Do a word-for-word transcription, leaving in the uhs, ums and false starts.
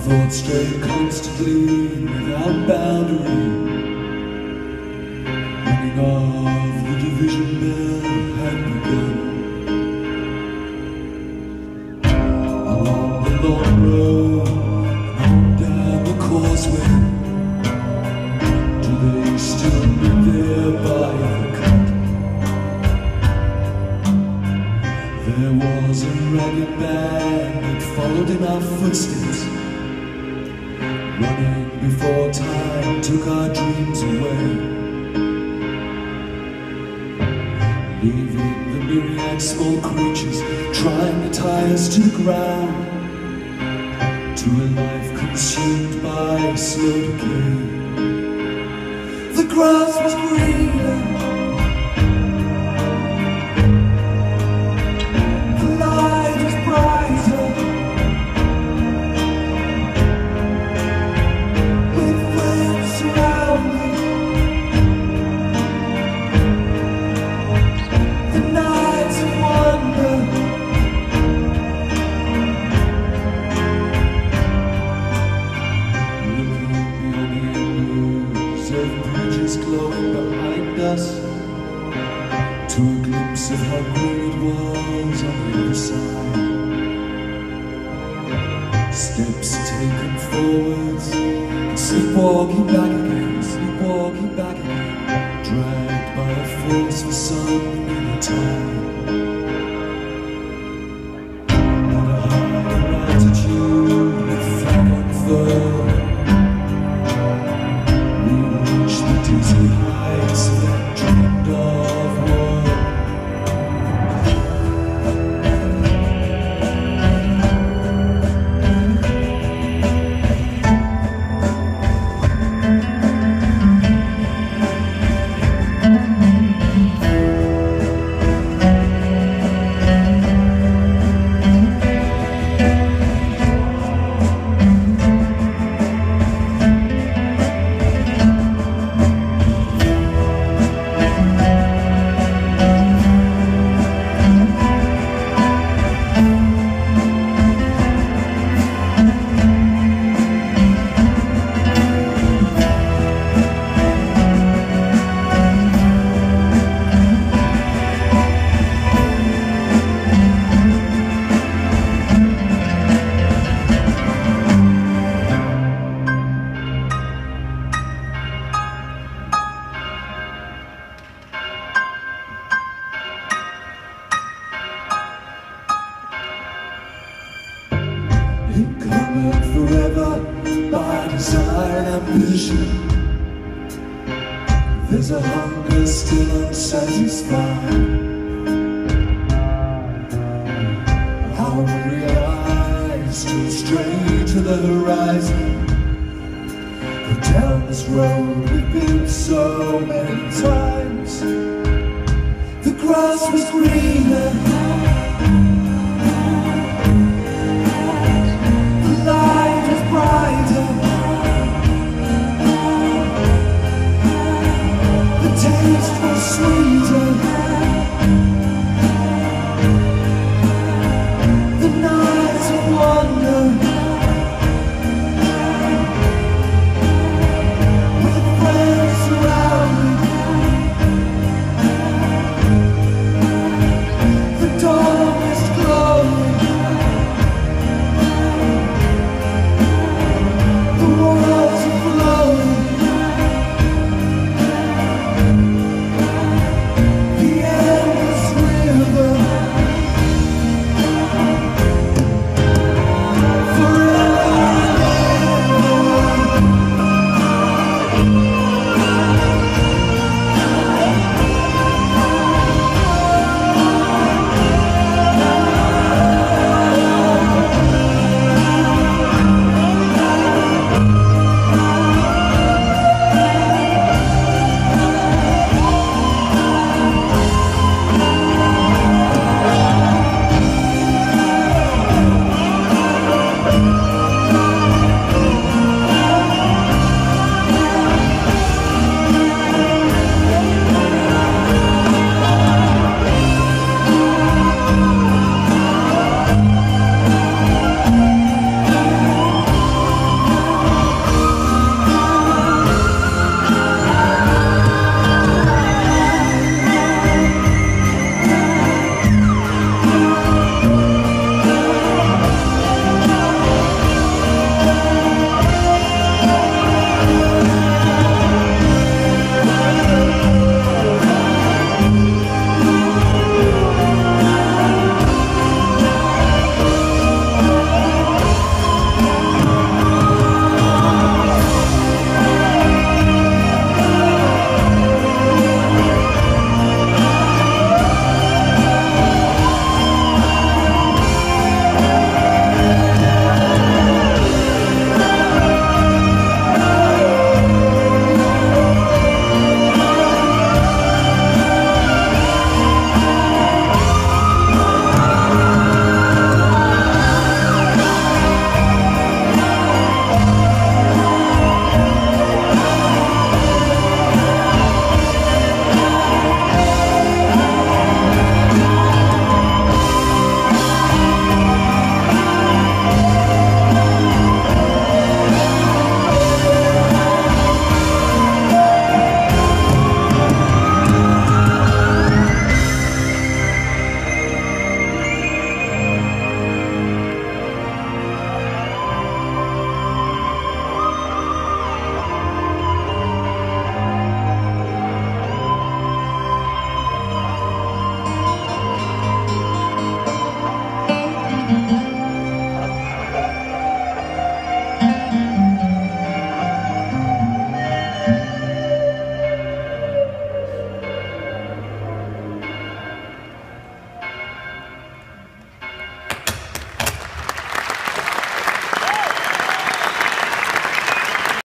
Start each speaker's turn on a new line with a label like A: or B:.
A: thoughts stray constantly without boundary, ringing off the division bell had begun. Along the long road and down the causeway, do they still live there by the cut? There was a ragged band that followed in our footsteps, running before time took our dreams away, leaving the myriad small creatures trying to tie us to the ground, to a life consumed by slow decay. The grass was greener, the light was brighter, with friends surrounding. The nights of wonder, looking beyond the embers of bridges glowing behind us, to a glimpse of how green it was on the other side. Steps taken forwards, and sleepwalking back again, sleepwalking back again, dragged by a force for some inner time. At a higher altitude, with flag unfurled, we reached the dizzy heights of that dreamed of world. Encumbered forever by desire and ambition, there's a hunger still unsatisfied. Our weary eyes still stray to the horizon, but down this road we've been so many times. The grass was greener, light was brighter, the taste was sweeter, the nights of wonder, with friends surrounding. The dawn Thank